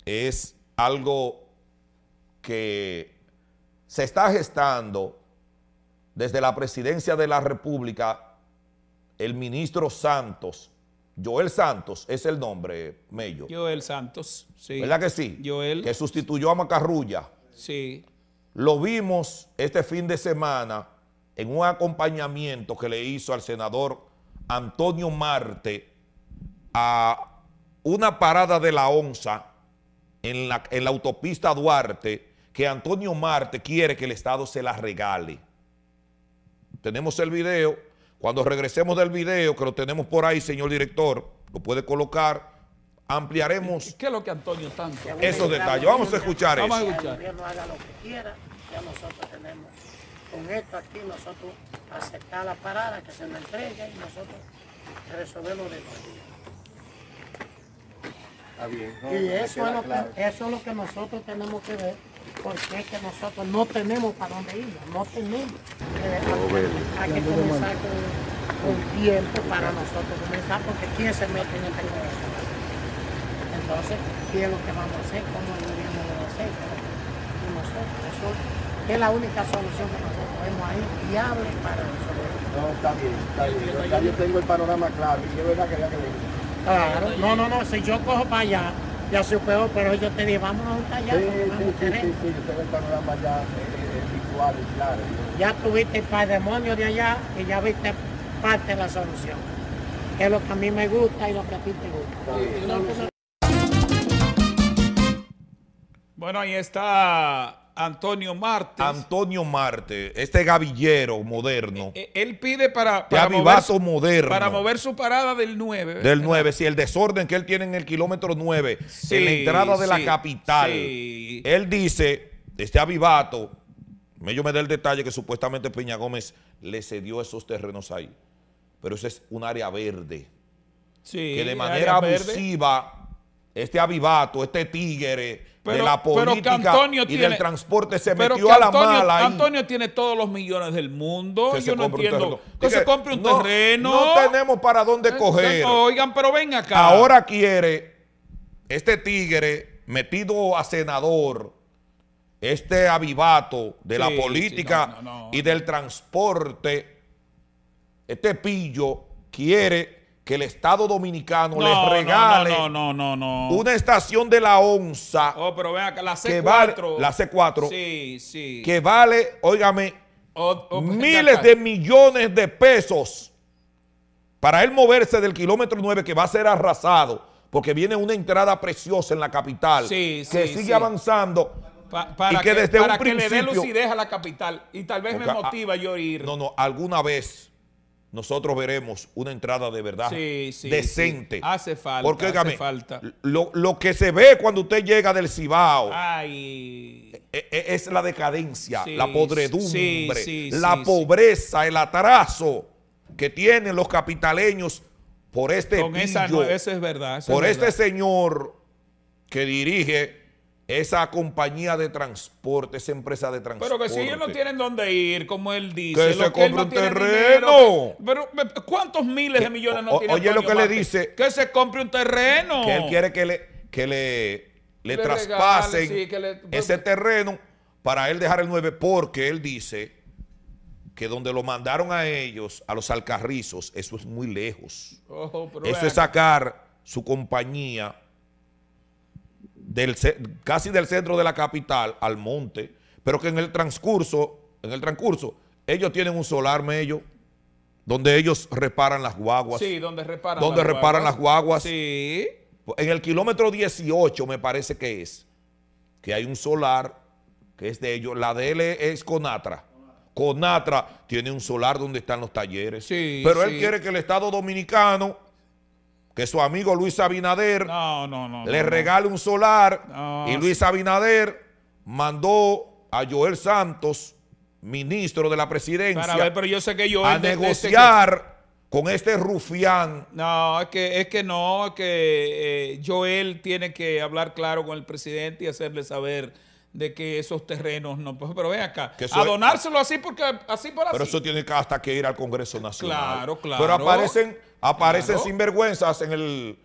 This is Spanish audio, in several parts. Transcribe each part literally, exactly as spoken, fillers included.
es algo que se está gestando desde la presidencia de la República. El ministro Santos, Joel Santos es el nombre, Mello. Joel Santos, sí. ¿Verdad que sí? Joel. Que sustituyó a Macarrulla. Sí. Lo vimos este fin de semana en un acompañamiento que le hizo al senador Antonio Marte a una parada de la onza en la, en la autopista Duarte, que Antonio Marte quiere que el Estado se la regale. Tenemos el video. Cuando regresemos del video, que lo tenemos por ahí, señor director, lo puede colocar, ampliaremos. ¿Qué es lo que Antonio tanto? Esos detalles. Vamos a escuchar eso. Vamos a escuchar. Que el gobierno haga lo que quiera, ya nosotros tenemos con esto aquí, nosotros aceptar la parada, que se nos entregue y nosotros resolvemos de todo. Está bien, no, Y no me eso queda es, lo claro. que, eso es lo que nosotros tenemos que ver, porque es que nosotros no tenemos para dónde ir, no tenemos eh, a, a que comenzar con, con tiempo para nosotros comenzar, porque ¿quién se mete en esta conversación? Entonces, ¿qué es lo que vamos a hacer? ¿Cómo el gobierno lo va a hacer? Y nosotros, eso es la única solución que nosotros vemos ahí, viable para nosotros. No, está bien, está bien. Ya yo tengo el panorama claro y es verdad que había que venir. Claro, no, no, no, si yo cojo para allá, ya soy peor, pero yo te digo, vámonos hasta allá. Sí, porque sí, vamos a sí, querer. sí, sí, yo tengo el panorama ya eh, eh, visual y claro. Ya tuviste el patrimonio de allá y ya viste parte de la solución. Que es lo que a mí me gusta y lo que a ti te gusta. Sí. Y lo que me- Bueno, ahí está Antonio Marte. Antonio Marte, este gavillero moderno, Eh, Él pide para, de para, mover, avivato moderno, para mover su parada del nueve. del nueve, si el desorden que él tiene en el kilómetro nueve, Sí, en la entrada de la sí, capital, sí. él dice, este avivato, yo me da el detalle que supuestamente Peña Gómez le cedió esos terrenos ahí, pero eso es un área verde, Sí, que de área manera verde. abusiva, este avivato, este tigre de Pero- la pero que política Antonio y tiene- del transporte se Pero metió que a la Antonio, mala ahí. Antonio tiene todos los millones del mundo. Que Yo se no compre un entiendo. terreno. Que Dice, se compre un no, terreno. No tenemos para dónde Eh, coger. Oigan, pero ven acá. Ahora quiere este tigre metido a senador, este avivato de la Sí, política sí, no, no, no. y del transporte, este pillo quiere que el Estado Dominicano No, les regale no, no, no, no, no. una estación de la onza Oh, pero ven acá, la que C vale, cuatro. la C cuatro, Sí, sí. que vale, óigame, O- o- ven miles acá. de millones de pesos para él moverse del kilómetro nueve, que va a ser arrasado, porque viene una entrada preciosa en la capital, Sí, que sí, sigue sí. avanzando, Pa- para y que que, desde para un que le dé principio- lucidez a la capital. Y tal vez Porque, me ah, motiva yo ir. no, no, alguna vez nosotros veremos una entrada de verdad Sí, sí, decente. sí. Hace falta, Porque, hace óigame, falta. Lo, lo que se ve cuando usted llega del Cibao, Ay. e- e- es la decadencia, Sí, la podredumbre, sí, sí, la sí, pobreza, el atraso que tienen los capitaleños por este Con esa pillo, no, eso es verdad. eso por es este verdad. señor que dirige esa compañía de transporte, esa empresa de transporte. Pero que si ellos no tienen dónde ir, como él dice. Que lo se él compre no un tiene terreno. dinero, que- pero, ¿cuántos miles de Que- millones no o- tiene oye lo Antonio que le Marte? dice. Que se compre un terreno. Que él quiere que le, que le, le Le traspasen regale, sí, que le- ese terreno para él dejar el nueve, porque él dice que donde lo mandaron a ellos, a los Alcarrizos, eso es muy lejos. Ojo, pero Eso vean, es sacar su compañía del, ce- casi del centro de la capital al monte, pero que en el transcurso, en el transcurso, ellos tienen un solar mello, donde ellos reparan las guaguas. Sí, donde reparan donde las reparan guaguas. las guaguas. Sí. En el kilómetro dieciocho me parece que es, que hay un solar que es de ellos, la de él es Conatra. Conatra tiene un solar donde están los talleres. Sí, pero él sí. quiere que el Estado Dominicano, que su amigo Luis Abinader, No, no, no. le no, regale un solar, No, y Luis Abinader mandó a Joel Santos, ministro de la presidencia, Para ver, pero yo sé que yo... a él de- de- negociar con este rufián. No, es que, es que no, es que eh, Joel tiene que hablar claro con el presidente y hacerle saber de que esos terrenos no... Pero ven acá, Que eso a es- donárselo así porque así por así. Pero eso tiene que hasta que ir al Congreso Nacional. Claro, claro. Pero aparecen, aparecen Claro. sinvergüenzas en el,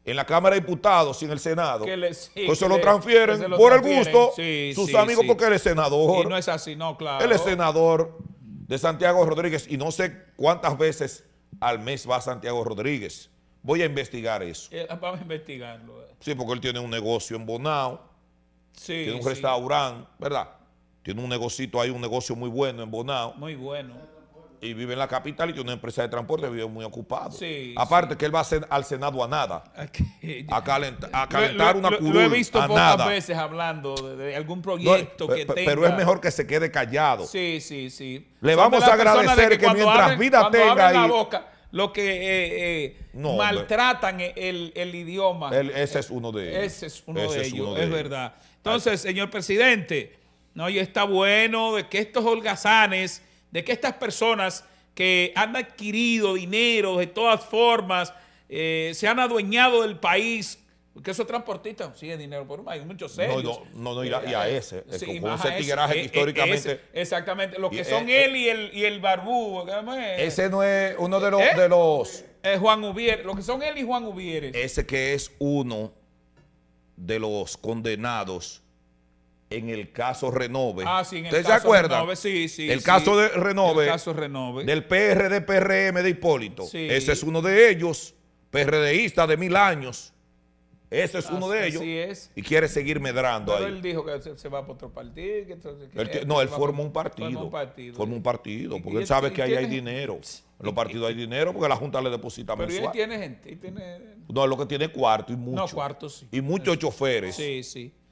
en la Cámara de Diputados y en el Senado, Que le- sí, pues se que lo le- transfieren que se lo por transfieren. el gusto Sí, sus sí, amigos sí. porque él es senador. Y no es así, no, claro. Él es senador de Santiago Rodríguez y no sé cuántas veces al mes va Santiago Rodríguez. Voy a investigar eso. Eh, Vamos a investigarlo. eh. Sí, porque él tiene un negocio en Bonao, Sí, tiene un sí. restaurante, ¿verdad? Tiene un negocito ahí, un negocio muy bueno en Bonao. Muy bueno. Y vive en la capital y tiene una empresa de transporte, vive muy ocupado. Sí, Aparte que él va a ser al Senado a nada, Aquí- a, calent- a Lo- calentar lo- una lo- curul, Lo he visto a pocas nada. veces hablando de, de algún No, proyecto pe- que pe- tenga. pero es mejor que se quede callado. Sí, sí, sí. Le Son vamos de las a personas agradecer de que cuando mientras abren- vida cuando tenga abren la ahí- boca, lo que eh, eh, No, hombre. maltratan el, el idioma. Él- ese es uno de ellos. Ese es uno Ese de es ellos, uno es de ellos. verdad. Entonces, señor presidente, no, y está bueno de que estos holgazanes, de que estas personas que han adquirido dinero de todas formas, eh, se han adueñado del país, porque esos transportistas siguen dinero por hay muchos serios. No, no, no, y a- y a ese, es con- con más ese a tigueraje que eh, eh, históricamente- ese, exactamente, los que y, son eh, él y el, y el barbú, ¿cómo es? Ese no es uno de los, ¿Eh? de los, Eh, Juan Ubier, los que son él y Juan Ubieres. ese que es uno de los condenados en el caso Renove. Ah, sí, en el ¿Ustedes caso se acuerdan? Renove, sí, sí, El sí. caso de Renove, El caso Renove. del P R D P R M de Hipólito. Sí. Ese es uno de ellos, PRDista de mil años. Ese es uno de Así ellos. es. Y quiere seguir medrando Pero ahí. él dijo que se, se va para otro partido. Que entonces, que Él ti- que no, él se va forma por- un partido. Forma un partido. Forma un partido, Y- porque y él sabe y que ahí hay tiene- dinero. En los partidos hay dinero porque la Junta le deposita Pero él mensual. tiene gente. Él tiene, No, es lo que tiene cuarto y mucho. no, cuartos sí. Y muchos choferes. Sí, sí.